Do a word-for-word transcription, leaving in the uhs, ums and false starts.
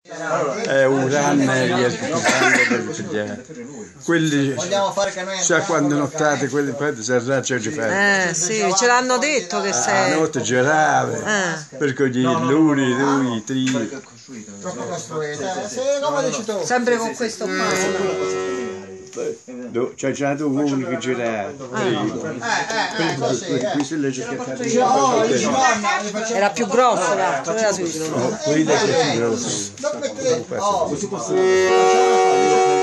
È un anno e per quelli vogliamo fare che noi sa quando nottate quelli poi si arraccia di fare. Eh sì, ce l'hanno detto che sei. La notte girava, Eh. perché gli l'uni, due, tre. troppo costruita. Se come dici tu. Sempre con questo qua. C'è già tu uno che girava. Eh, eh, eh, così, eh. Questo è le giocate. Era più grosso l'altro, era sui. Quello è più grosso. Non mettete... Oh,